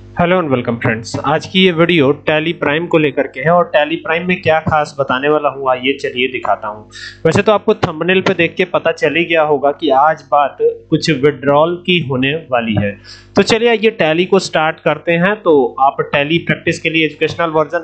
Hello and welcome friends. आज की ये वीडियो टैली प्राइम को लेकर के है और टैली प्राइम में क्या खास बताने वाला हूँ आइए चलिए दिखाता हूँ। वैसे तो आपको थंबनेल पे देख के पता चल ही गया होगा कि आज बात कुछ विड्रॉल की होने वाली है। तो चलिए आइए टैली को स्टार्ट करते हैं। तो आप टैली प्रैक्टिस के लिए एजुकेशनल वर्जन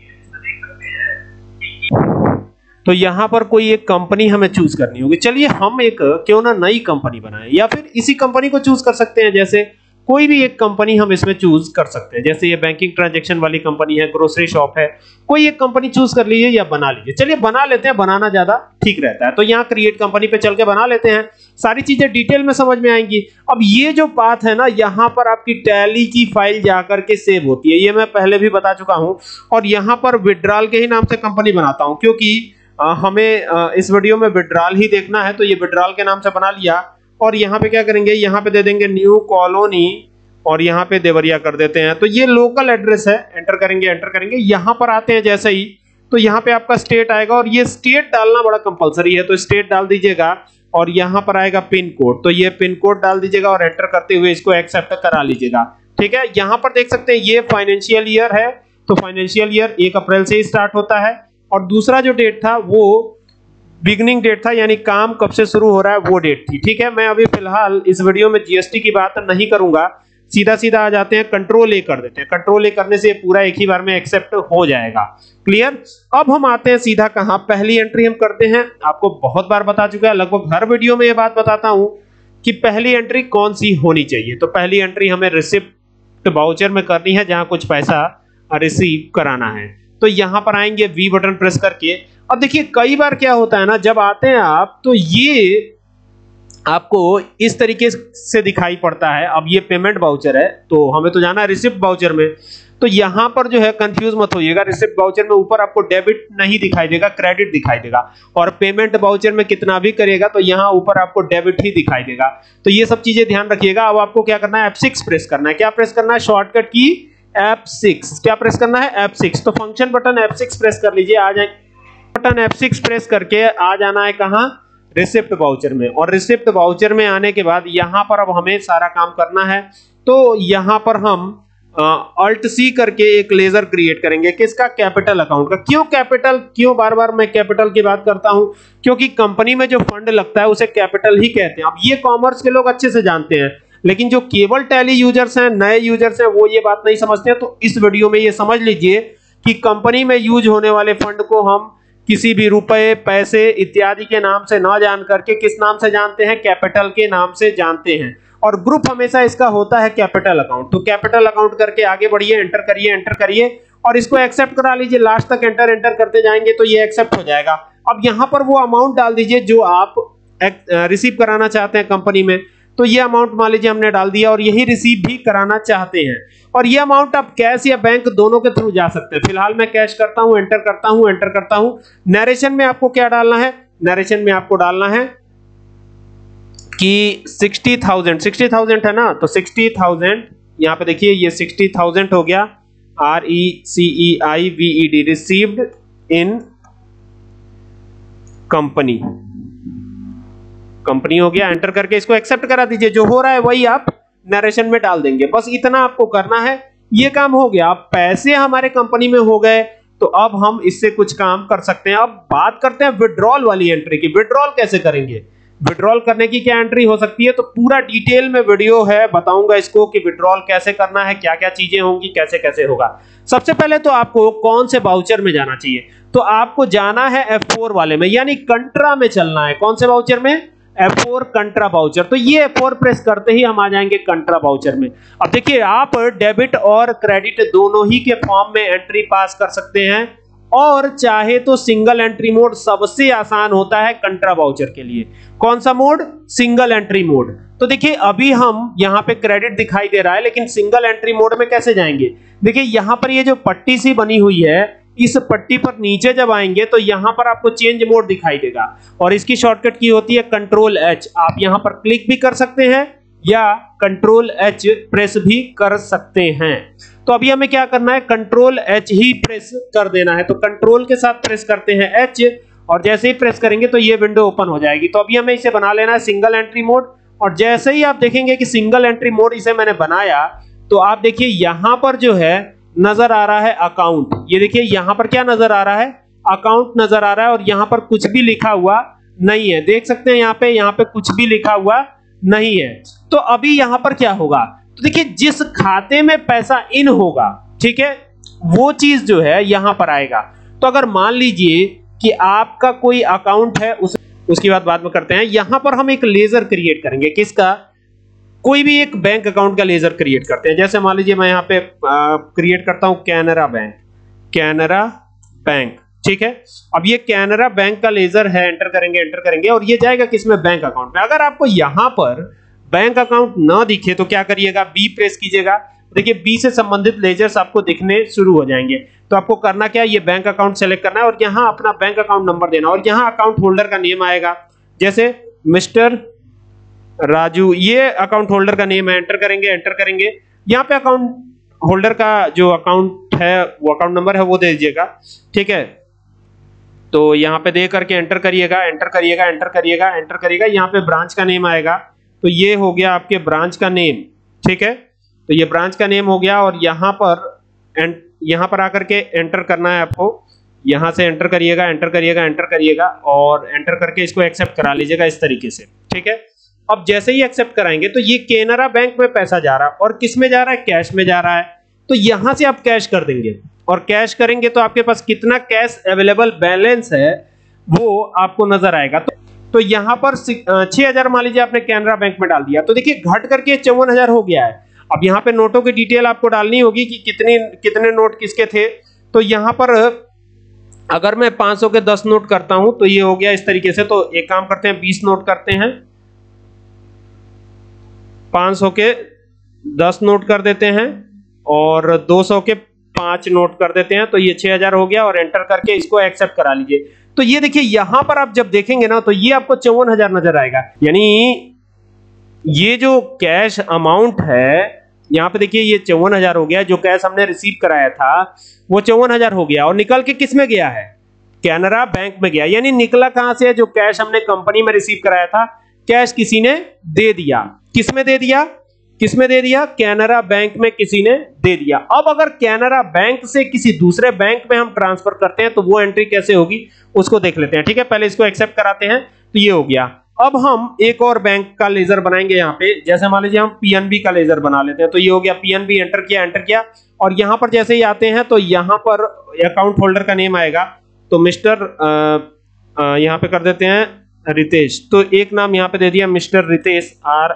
तो यहाँ पर कोई एक कंपनी हमें चूज करनी होगी। चलिए हम एक क्यों ना नई कंपनी बनाएं या फिर इसी कंपनी को चूज कर सकते हैं। जैसे कोई भी एक कंपनी हम इसमें चूज कर सकते हैं। जैसे ये बैंकिंग ट्रांजैक्शन वाली कंपनी है, ग्रोसरी शॉप है, कोई एक कंपनी चूज कर लीजिए या बना लीजिए। चलिए बना लेते हैं, बनाना ज्यादा ठीक रहता है। तो यहाँ क्रिएट कंपनी पे चल के बना लेते हैं, सारी चीजें डिटेल में समझ में आएंगी। अब ये जो पाथ है ना, यहाँ पर आपकी टैली की फाइल जाकर के सेव होती है, ये मैं पहले भी बता चुका हूँ। और यहाँ पर विड्रॉल के ही नाम से कंपनी बनाता हूँ क्योंकि हमें इस वीडियो में विड्रॉल ही देखना है। तो ये विड्रॉल के नाम से बना लिया और यहाँ पे क्या करेंगे, यहाँ पे दे देंगे न्यू कॉलोनी और यहाँ पे देवरिया कर देते हैं। तो ये लोकल एड्रेस है, एंटर करेंगे। यहाँ पर आते हैं जैसे ही तो यहाँ पे आपका स्टेट आएगा और ये स्टेट डालना बड़ा कंपलसरी है, तो स्टेट डाल दीजिएगा। और यहाँ पर आएगा पिन कोड, तो ये पिन कोड डाल दीजिएगा और एंटर करते हुए इसको एक्सेप्ट करा लीजिएगा। ठीक है, यहाँ पर देख सकते हैं ये फाइनेंशियल ईयर है, तो फाइनेंशियल ईयर 1 अप्रैल से ही स्टार्ट होता है। और दूसरा जो डेट था वो बिगनिंग डेट था, यानी काम कब से शुरू हो रहा है वो डेट थी। ठीक है, मैं अभी फिलहाल इस वीडियो में जीएसटी की बात नहीं करूंगा, सीधा आ जाते हैं, कंट्रोल ए कर देते हैं। कंट्रोल ए करने से पूरा एक ही बार में एक्सेप्ट हो जाएगा। क्लियर। अब हम आते हैं सीधा कहां, पहली एंट्री हम करते हैं। आपको बहुत बार बता चुका है, लगभग हर वीडियो में ये बात बताता हूं कि पहली एंट्री कौन सी होनी चाहिए। तो पहली एंट्री हमें रिसिप्ट वाउचर में करनी है, जहां कुछ पैसा रिसीव कराना है। तो यहां पर आएंगे, वी बटन प्रेस करके। अब देखिए कई बार क्या होता है ना, जब आते हैं आप तो ये आपको इस तरीके से दिखाई पड़ता है। अब ये पेमेंट वाउचर है तो हमें तो जाना है रिसिप्ट वाउचर में। तो यहां पर जो है कंफ्यूज मत होइएगा, रिसिप्ट वाउचर में ऊपर आपको डेबिट नहीं दिखाई देगा, क्रेडिट दिखाई देगा। और पेमेंट वाउचर में कितना भी करेगा तो यहां ऊपर आपको डेबिट ही दिखाई देगा। तो ये सब चीजें ध्यान रखिएगा। अब आपको क्या करना है, F6 प्रेस करना है। क्या प्रेस करना है, शॉर्टकट की F6। क्या प्रेस करना है, F6। तो फंक्शन बटन F6 प्रेस कर लीजिए, आ जाए बटन F6 प्रेस करके आ जाना है कहां, रिसिप्ट वाउचर में। और रिसिप्ट वाउचर में आने के बाद यहां पर अब हमें सारा काम करना है। तो यहां पर हम Alt C करके एक लेजर क्रिएट करेंगे, किसका, कैपिटल अकाउंट का। क्यों कैपिटल, क्यों बार बार मैं कैपिटल की बात करता हूं, क्योंकि कंपनी में जो फंड लगता है उसे कैपिटल ही कहते हैं। अब ये कॉमर्स के लोग अच्छे से जानते हैं, लेकिन जो केवल टैली यूजर्स हैं, नए यूजर्स हैं, वो ये बात नहीं समझते हैं। तो इस वीडियो में ये समझ लीजिए कि कंपनी में यूज होने वाले फंड को हम किसी भी रुपए, पैसे इत्यादि के नाम से ना जान करके किस नाम से जानते हैं, कैपिटल के नाम से जानते हैं। और ग्रुप हमेशा इसका होता है कैपिटल अकाउंट। तो कैपिटल अकाउंट करके आगे बढ़िए, एंटर करिए और इसको एक्सेप्ट करा लीजिए। लास्ट तक एंटर करते जाएंगे तो ये एक्सेप्ट हो जाएगा। अब यहां पर वो अमाउंट डाल दीजिए जो आप रिसीव कराना चाहते हैं कंपनी में। तो ये अमाउंट मान लीजिए हमने डाल दिया और यही रिसीव भी कराना चाहते हैं। और ये अमाउंट आप कैश या बैंक दोनों के थ्रू जा सकते हैं। फिलहाल मैं कैश करता हूं, एंटर करता हूं। नरेशन में आपको क्या डालना है, नरेशन में आपको डालना है कि 60,000 है ना, तो 60,000 यहां पे देखिए ये 60,000 हो गया, RECEIVED, रिसीव्ड इन कंपनी हो गया। एंटर करके इसको एक्सेप्ट करा दीजिए, जो हो रहा है वही आप नरेशन में डाल देंगे। बस इतना आपको करना है, ये काम हो गया। अब पैसे हमारे कंपनी में हो गए तो अब हम इससे कुछ काम कर सकते हैं। अब बात करते हैं विड्रॉल वाली एंट्री की। विड्रॉल कैसे करेंगे, विड्रॉल करने की क्या एंट्री हो सकती है, तो पूरा डिटेल में वीडियो है, बताऊंगा इसको कि विड्रॉल कैसे करना है, क्या क्या चीजें होंगी, कैसे कैसे होगा। सबसे पहले तो आपको कौन से वाउचर में जाना चाहिए, तो आपको जाना है F4 वाले में, यानी कंट्रा में चलना है। कौन से वाउचर में, F4 कंट्रा वाउचर। तो ये F4 प्रेस करते ही हम आ जाएंगे कंट्रा वाउचर में। अब देखिए आप डेबिट और क्रेडिट दोनों ही के फॉर्म में एंट्री पास कर सकते हैं, और चाहे तो सिंगल एंट्री मोड सबसे आसान होता है कंट्रा वाउचर के लिए। कौन सा मोड, सिंगल एंट्री मोड। तो देखिए अभी हम यहां पे क्रेडिट दिखाई दे रहा है, लेकिन सिंगल एंट्री मोड में कैसे जाएंगे। देखिए यहां पर ये जो पट्टी सी बनी हुई है, इस पट्टी पर नीचे जब आएंगे तो यहां पर आपको चेंज मोड दिखाई देगा और इसकी शॉर्टकट की होती है कंट्रोल H। आप यहां पर क्लिक भी कर सकते हैं या कंट्रोल H प्रेस भी कर सकते हैं। तो अभी हमें क्या करना है, कंट्रोल H ही प्रेस कर देना है। तो कंट्रोल के साथ प्रेस करते हैं H और जैसे ही प्रेस करेंगे तो ये विंडो ओपन हो जाएगी। तो अभी हमें इसे बना लेना है सिंगल एंट्री मोड, और जैसे ही आप देखेंगे कि सिंगल एंट्री मोड इसे मैंने बनाया तो आप देखिए यहां पर जो है नजर आ रहा है अकाउंट, ये देखिए यहां पर क्या नजर आ रहा है, अकाउंट नजर आ रहा है, और यहां पर कुछ भी लिखा हुआ नहीं है, देख सकते हैं यहां पे कुछ भी लिखा हुआ नहीं है। तो अभी यहां पर क्या होगा, तो देखिए जिस खाते में पैसा इन होगा, ठीक है, वो चीज जो है यहां पर आएगा। तो अगर मान लीजिए कि आपका कोई अकाउंट है, उसकी बात बाद में करते हैं। यहां पर हम एक लेजर क्रिएट करेंगे, किसका, कोई भी एक बैंक अकाउंट का लेजर क्रिएट करते हैं। जैसे मान लीजिए मैं यहां पे क्रिएट करता हूं कैनरा बैंक, ठीक है। अब ये कैनरा बैंक का लेजर है, एंटर करेंगे और ये जाएगा किसमें, बैंक अकाउंट में। अगर आपको यहां पर बैंक अकाउंट ना दिखे तो क्या करिएगा, बी प्रेस कीजिएगा। देखिए बी से संबंधित लेजर्स आपको दिखने शुरू हो जाएंगे। तो आपको करना क्या है, ये बैंक अकाउंट सेलेक्ट करना है और यहां अपना बैंक अकाउंट नंबर देना, और यहां अकाउंट होल्डर का नेम आएगा, जैसे मिस्टर राजू, ये अकाउंट होल्डर का नेम है। एंटर करेंगे यहां पे अकाउंट होल्डर का जो अकाउंट है, वो अकाउंट नंबर है वो दे दीजिएगा, ठीक है। तो यहां पे दे करके एंटर करिएगा, यहां पे ब्रांच का नेम आएगा, तो ये हो गया आपके ब्रांच का नेम, ठीक है। तो ये ब्रांच का नेम हो गया, और यहां पर आकर के एंटर करना है आपको, यहां से एंटर करिएगा और एंटर करके इसको एक्सेप्ट करा लीजिएगा इस तरीके से, ठीक है। अब जैसे ही एक्सेप्ट कराएंगे तो ये केनरा बैंक में पैसा जा रहा है, और किस में जा रहा है, कैश में जा रहा है। तो यहां से आप कैश कर देंगे, और कैश करेंगे तो आपके पास कितना कैश अवेलेबल बैलेंस है वो आपको नजर आएगा। तो यहां पर 6000 मान लीजिए आपने केनरा बैंक में डाल दिया, तो देखिए घट करके 54,000 हो गया है। अब यहाँ पे नोटों की डिटेल आपको डालनी होगी कि कितने नोट किसके थे। तो यहाँ पर अगर मैं 500 के 10 नोट करता हूं तो ये हो गया इस तरीके से। तो एक काम करते हैं, 20 नोट करते हैं, 500 के 10 नोट कर देते हैं और 200 के 5 नोट कर देते हैं, तो ये 6000 हो गया, और एंटर करके इसको एक्सेप्ट करा लीजिए। तो ये देखिए यहां पर आप जब देखेंगे ना तो ये आपको 54,000 नजर आएगा, यानी ये जो कैश अमाउंट है यहां पे देखिए ये 54,000 हो गया। जो कैश हमने रिसीव कराया था वो 54,000 हो गया, और निकल के किस में गया है, कैनरा बैंक में गया। यानी निकला कहां से है, जो कैश हमने कंपनी में रिसीव कराया था, कैश किसी ने दे दिया। किस में दे दिया, कैनरा बैंक में किसी ने दे दिया। अब अगर कैनरा बैंक से किसी दूसरे बैंक में हम ट्रांसफर करते हैं तो वो एंट्री कैसे होगी उसको देख लेते हैं, ठीक है। पहले इसको एक्सेप्ट कराते हैं, तो ये हो गया। अब हम एक और बैंक का लेजर बनाएंगे यहाँ पे, जैसे मान लीजिए हम पीएनबी का लेजर बना लेते हैं। तो ये हो गया पीएनबी, एंटर किया, और यहाँ पर जैसे ही आते हैं तो यहाँ पर अकाउंट होल्डर का नेम आएगा, तो मिस्टर यहाँ पे कर देते हैं रितेश। तो एक नाम यहाँ पे दे दिया मिस्टर रितेश,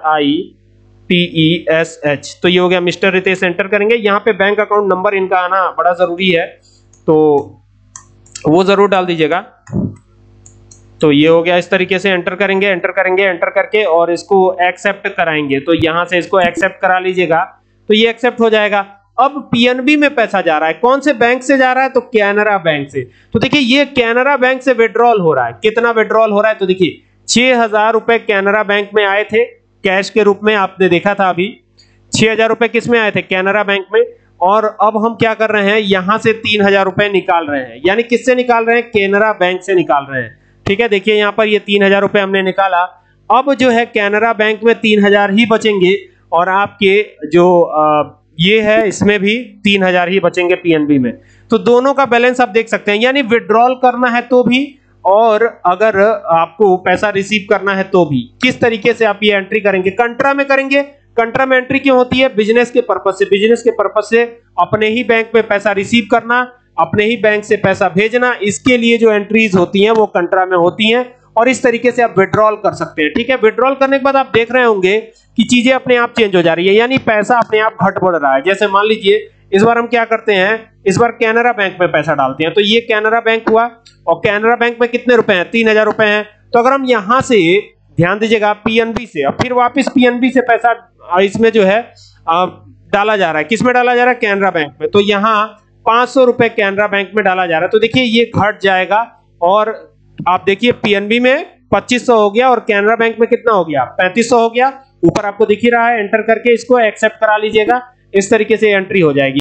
RITESH। तो ये हो गया मिस्टर रितेश। एंटर करेंगे, यहाँ पे बैंक अकाउंट नंबर इनका आना बड़ा जरूरी है, तो वो जरूर डाल दीजिएगा। तो ये हो गया इस तरीके से। एंटर करके और इसको एक्सेप्ट कराएंगे, तो यहां से इसको एक्सेप्ट करा लीजिएगा, तो ये एक्सेप्ट हो जाएगा। अब पीएनबी में पैसा जा रहा है, कौन से बैंक से जा रहा है, तो कैनरा बैंक से। तो देखिए ये कैनरा बैंक से विड्रॉल हो रहा है। कितना विड्रॉल हो रहा है, तो देखिए 6000 रुपए कैनरा बैंक में आए थे कैश के रूप में, आपने देखा था अभी 6000 रुपए किस में आए थे, कैनरा बैंक में। और अब हम क्या कर रहे हैं, यहां से 3000 रुपए निकाल रहे हैं, यानी किससे निकाल रहे हैं, कैनरा बैंक से निकाल रहे हैं, ठीक है। देखिए यहाँ पर ये 3000 रुपए हमने निकाला। अब जो है कैनरा बैंक में 3000 ही बचेंगे, और आपके जो ये है इसमें भी 3000 ही बचेंगे पीएनबी में। तो दोनों का बैलेंस आप देख सकते हैं, यानी विड्रॉल करना है तो भी, और अगर आपको पैसा रिसीव करना है तो भी। किस तरीके से आप ये एंट्री करेंगे, कंट्रा में करेंगे। कंट्रा में एंट्री क्यों होती है, बिजनेस के पर्पस से अपने ही बैंक में पैसा रिसीव करना, अपने ही बैंक से पैसा भेजना, इसके लिए जो एंट्रीज होती हैं वो कंट्रा में होती हैं, और इस तरीके से आप विड्रॉल कर सकते हैं, ठीक है। विड्रॉल करने के बाद आप देख रहे होंगे कि चीजें अपने आप चेंज हो जा रही है, यानी पैसा अपने आप घट बढ़ रहा है। जैसे मान लीजिए इस बार हम क्या करते हैं, इस बार कैनरा बैंक में पैसा डालते हैं, तो ये कैनरा बैंक हुआ, और कैनरा बैंक में कितने रुपए हैं, 3000 रुपए हैं। तो अगर हम यहां से ध्यान दीजिएगा पीएनबी से, अब फिर वापस पीएनबी से पैसा इसमें जो है डाला जा रहा है, किसमें डाला जा रहा है, कैनरा बैंक में। तो यहाँ 500 रुपए कैनरा बैंक में डाला जा रहा है, तो देखिए ये घट जाएगा, और आप देखिए पीएनबी में 2500 हो गया, और कैनरा बैंक में कितना हो गया, 3500 हो गया। ऊपर आपको दिख ही रहा है। एंटर करके इसको एक्सेप्ट करा लीजिएगा, इस तरीके से एंट्री हो जाएगी।